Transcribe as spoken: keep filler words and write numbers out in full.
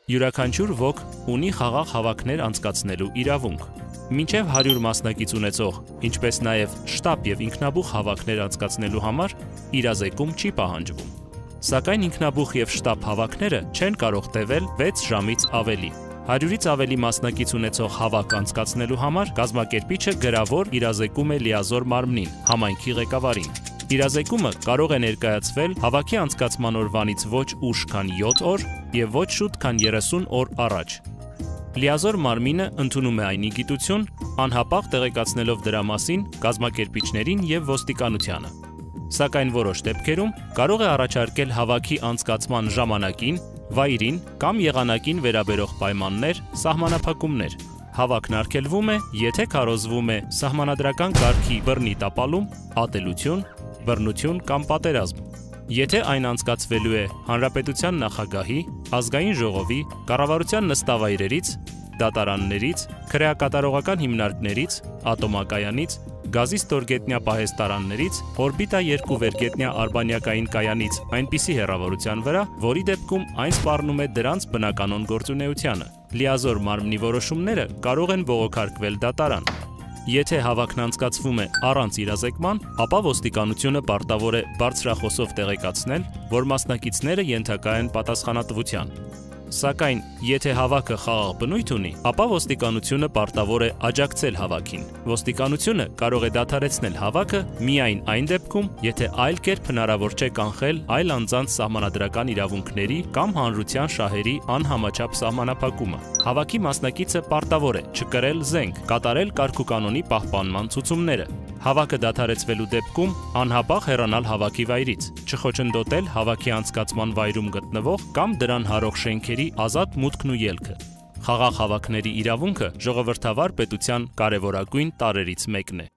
Յուրաքանչյուր ոք ունի խաղաղ հավաքներ անցկացնելու իրավունք։ Մինչև հարյուր մասնակից ունեցող, ինչպես նաև շտապ և ինքնաբուխ հավաքներ անցկացնելու համար իրազեկում չի պահանջվում։ Սակայն ինքնաբուխ և շտապ հավաքները չեն կարող տևել վեց ժամից ավելի։ հարյուրից ավելի մասնակից ունեցող հավաք անցկացնելու համար կազմակերպիչը գրավոր իրազեկում է լիազոր մարմնին, համայնքի ղեկավարին։ Իրազեկումը կարող է ներկայացվել հավաքի անցկացման օրվանից ոչ ուշ, քան յոթ օր և ոչ շուտ, քան երեսուն օր առաջ։ Լիազոր մարմինը ընդունում է այն իգիտություն, անհապաղ տեղեկացնելով դրա մասին կազմակերպիչներին և ոստիկանությանը։ Սակայն որոշ դեպքերում կարող է առաջարկել հավաքի անցկացման ժամանակին, վայրին կամ եղանակին վերաբերող պայմաններ, սահմանափակումներ։ Հավաքն արգելվում է, եթե քարոզվում է սահմանադրական կարգի բռնի տապալում, ատելություն, բռնություն կամ պատերազմ։ Եթե այն անցկացվելու է Հանրապետության նախագահի, ազգային ժողովի, կառավարության նստավայրերից, դատարաններից, քրեակատարողական հիմնարկներից, ատոմակայանից, գազի ստորգետնյա պահեստարաններից, օրբիտա երկու վերգետնյա արբանյակային կայանից այնպիսի հեռավորության վրա, որի դեպքում այն սպառնում է դրանց բնականոն գործունեությանը, լիազոր մարմնի որոշումները կարող են բողոքարկվել դատարան։ Եթե հավաքն անցկացվում է առանց իրազեկման, ապա ոստիկանությունը պարտավոր է բարձրախոսով տեղեկացնել, որ մասնակիցները ենթակա են պատասխանատվության։ Սակայն, եթե հավաքը խաղաղ բնույթ ունի, ապա ոստիկանությունը պարտավոր է աջակցել հավաքին։ Ոստիկանությունը կարող է դադարեցնել հավաքը միայն այն դեպքում, եթե այլ կերպ հնարավոր չէ կանխել այլ անձանց սահմանադրական իրավունքների կամ հանրության շահերի անհամաչափ սահմանափակումը։ Հավաքի մասնակիցը պարտավոր է չկրել զենք, կատարել կարգուկանոնի պահպանման ցուցումները, հավաքը դադարեցվելու դեպքում անհապաղ հեռանալ հավաքի վայրից, չխոչընդոտել հավաքի անցկացման վայրում գտնվող կամ դրան հարող շենքերի ազատ մուտքն ու ելքը։ Խաղաղ հավաքների իրավունքը ժողովրդավար պետության կարևորագույն տարրերից մեկն է։